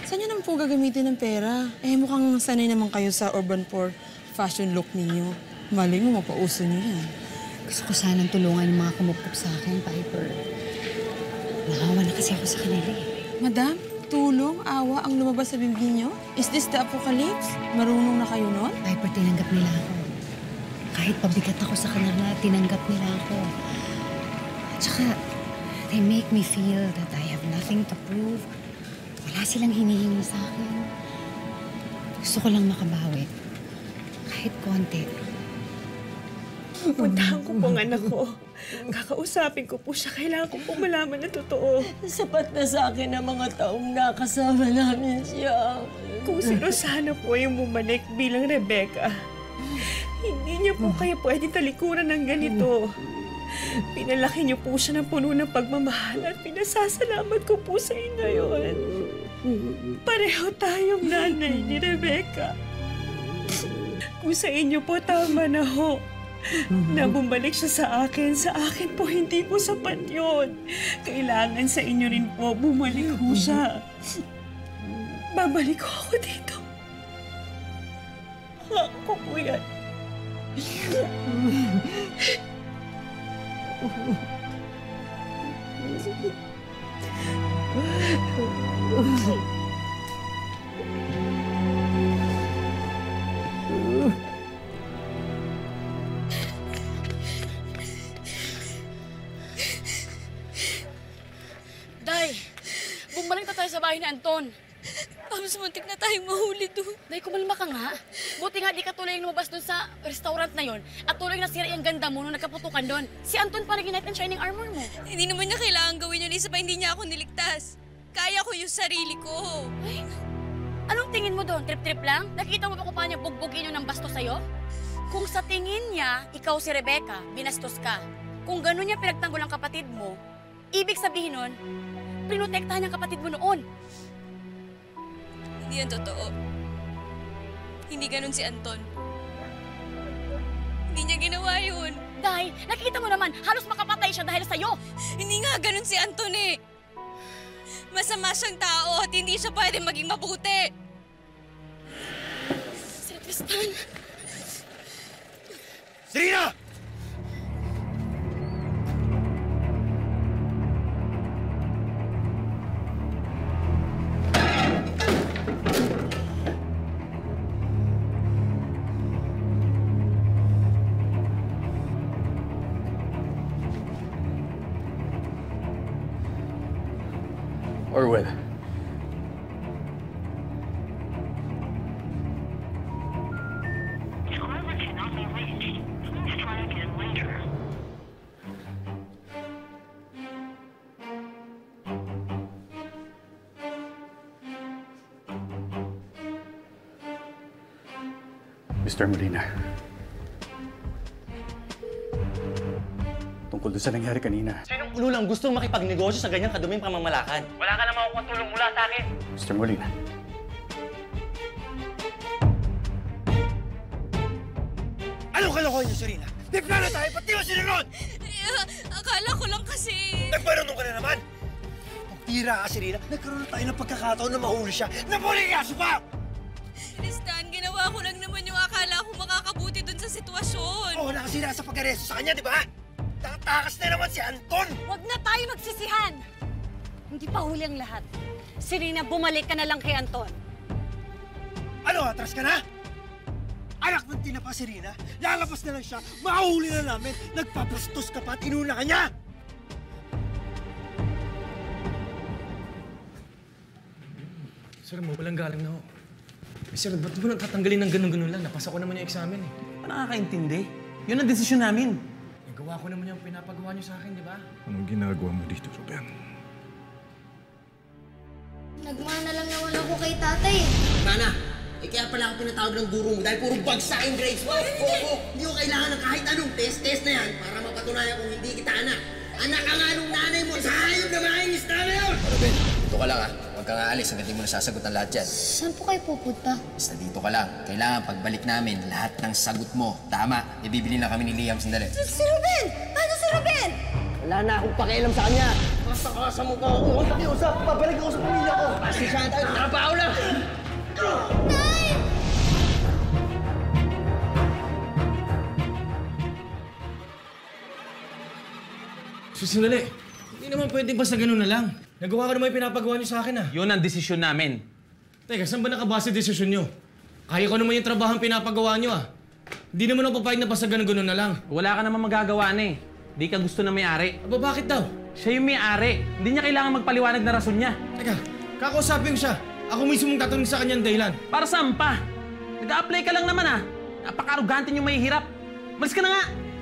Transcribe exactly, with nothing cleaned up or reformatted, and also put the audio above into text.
Saan nyo naman po gagamitin ng pera? Eh, mukhang sanay naman kayo sa urban poor fashion look ninyo. Malay mo, mapauso nyo yan. Gusto ko sanang tulungan yung mga kumupkup sa akin, Piper. Nakawa na kasi ako sa kanila eh. Madam, tulong, awa ang lumabas sa bibig niyo? Is this the apocalypse? Marunong na kayo nun? Piper, tinanggap nila ako. Kahit pabigat ako sa kanila, tinanggap nila ako. At saka, they make me feel that I have nothing to prove. Wala silang hinihingi sa akin. Gusto ko lang makabawi. Kahit konti. Puntahan ko po ang anak ko. Kakausapin ko po siya. Kailangan ko po malaman na totoo. Sapat na sa akin ang mga taong nakasama namin siya. Kung sino sana po yung bumalik bilang Rebecca, hindi niyo po kayo pwede talikuran ng ganito. Pinalaki niyo po siya ng puno ng pagmamahal at pinasasalamat ko po sa inyo yun. Pareho tayong nanay ni Rebecca. Kung sa inyo po tama na ho, na bumalik siya sa akin, sa akin po hindi po sapat yun. Kailangan sa inyo rin po bumalik ho siya. Babalik ko ako dito. Ako ko po yan. Day, bumalik na tayo sa bahay ni Anton. Tapos muntik na tayong mahuli doon. Day, kumalma ka nga. Buti nga di ka tuloy lumabas doon sa restaurant na yon at tuloy nasira yung ganda mo nung nagkaputukan doon. Si Anton pa nag-knight ng shining armor mo. Hindi naman niya kailangan gawin yun. Isa pa hindi niya ako niligtas. Kaya ko yung sarili ko. Ay, anong tingin mo doon? Trip-trip lang? Nakita mo ba kung paano niya bugbugin yun ng bastos sa'yo? Kung sa tingin niya, ikaw si Rebecca, binastos ka. Kung gano'n niya pinagtanggol ang kapatid mo, ibig sabihin nun, pinotektahan niyang kapatid mo noon. Hindi yan totoo. Hindi ganun si Anton. Hindi niya ginawa yun. Dahil, nakita mo naman, halos makapatay siya dahil sa'yo. Hindi nga ganun si Anton eh. Masama siyang tao at hindi siya pwede maging mabuti. Sir Tristan. Serena! Orwell. Caller cannot be reached. Please try again later. Mister Molina. Tungkol doon sa nangyari kanina. Sinong ulo lang gustong makipagnegosyo sa ganyang kaduming pamamalakan? Wala ka na makukuha tulong mula sa akin. Mister Molina. Anong kalokohan niyo, Serena? Di plano tayo, ba't di mo sinunod? Uh, akala ko lang kasi... Nagmarunong ka na naman! Kung tira ka, Serena, nagkaroon na tayo ng pagkakataon na mahuli siya. Nabuli ka, supa! Tristan, ginawa ko lang naman yung akala ko makakabuti dun sa sitwasyon. Oo, nakasira sa pag-aresto sa kanya, di ba? Tatakas na naman si Anton! Huwag na tayo magsisihan! Hindi pa huli ang lahat. Serena, bumalik ka na lang kay Anton. Ano, atras ka na? Anak ng tinapa, Serena. Lalabas na lang siya, mahuli na namin. Nagpapastos ka pa at inuna ka niya! Sir, mo walang galang na ako. Eh, sir, ba't mo nang tatanggalin ng ganun-ganun lang? Napasa ko naman yung examen eh. Nakakaintindi. Yun ang desisyon namin. Nagawa ko naman yung pinapagawa niyo sa akin, di ba? Anong ginagawa mo dito, Ruben? Nagmana lang naman ako kay tatay. Mana, eh kaya pala ako pinatawag ng guro mo dahil puro bagsak yung grades mo. Oo, hindi ko kailangan ng kahit anong test-test na yan para mapatunayan kung hindi kita anak. Anak ka nga nung nanay mo sa hayop na mainis na ngayon! Ruben, dito ka lang ah. Huwag kang aalis hanggang di mo nasasagot ang lahat yan. Saan po kayo pupunta? Basta dito ka lang. Kailangan pagbalik namin, lahat ng sagot mo. Tama, ibibili na kami ni Liam sandali. Si Ruben! Ano si Ruben? Wala na akong pakialam sa kanya. Basta kasa mo ko ako. Huwag nakiusap. Babalik ako sa pamilya ko. Pasisyahan tayo. Trabaho na! Nay! Susunali, hindi naman pwedeng basta ganun na lang. Nagawa ko naman yung pinapagawa niyo sa akin ah. Yun ang desisyon namin. Teka, saan ba nakabase desisyon niyo? Kaya ko naman yung trabaho pinapagawa niyo ah. Hindi naman ako papayag na basta ganun-ganun na lang. Wala ka naman magagawa na eh. Di ka gusto na may-ari. Aba, bakit daw? Siya yung may-ari. Hindi niya kailangan magpaliwanag na rason niya. Teka, kakausapin ko siya. Ako mismo mong tatanungin sa kanyang dahilan. Para saan pa? Nag-a-apply ka lang naman ah. Napaka-arugante niyong mahihirap. Malis ka na nga!